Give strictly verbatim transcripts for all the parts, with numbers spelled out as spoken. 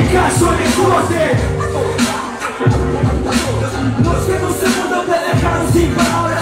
caso en el coste. Los que en un segundo te dejaron sin palabras.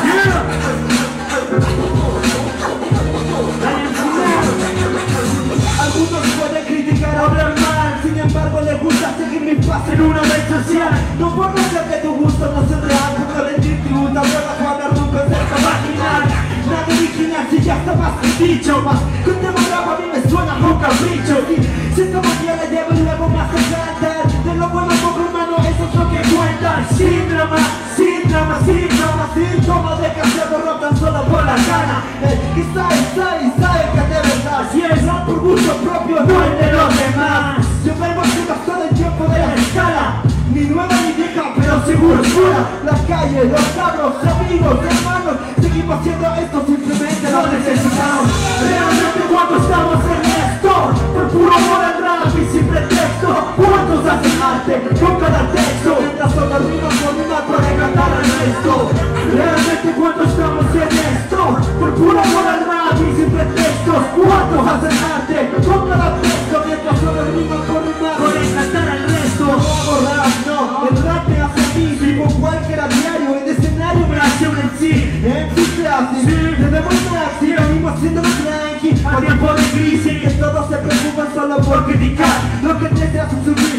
Algunos pueden criticar, hablar mal, sin embargo les gusta seguir mi paz en una red social. No por no ser que tu gusto no sea real, porque rendir tributo a vuelas cuando rompe cerca marginal. Nada original si ya está más que dicho, más que un tema bravo a mí me suena con capricho. Y si esta mañana le llevo y luego más adelante, de lo bueno poco hermano, eso es lo que cuentan. Sin drama, sin drama, sin drama, sin toma de casero, rock tan solo por la gana. Eh, y sabe, sabe, sabe que de verdad, si es rap por gusto propio, no el de los demás. Yo vengo haciendo todo el tiempo de la escala, ni nueva ni vieja, pero seguro fuera. Las calles, los cabros, amigos, hermanos, seguimos haciendo esto, simplemente lo necesitamos. Realmente cuando estamos en esto, por puro amor al rap y sin pretexto, ¿cuántos hacen arte con cada texto? Mientras solo rima por una para cantar al resto. Realmente cuando estamos en esto, por puro amor al rap y sin pretextos, ¿cuántos hacen arte con cada texto? Mientras solo rima por una para cantar al resto. No hago rap, no, el rap me hace a mí. Vivo cualquier a diario, el escenario me hace un en sí. En sí se hace, debemos taxi, venimos haciendo tranqui. A tiempo de crisis, que todos se preocupan solo por criticar lo que te hace subir.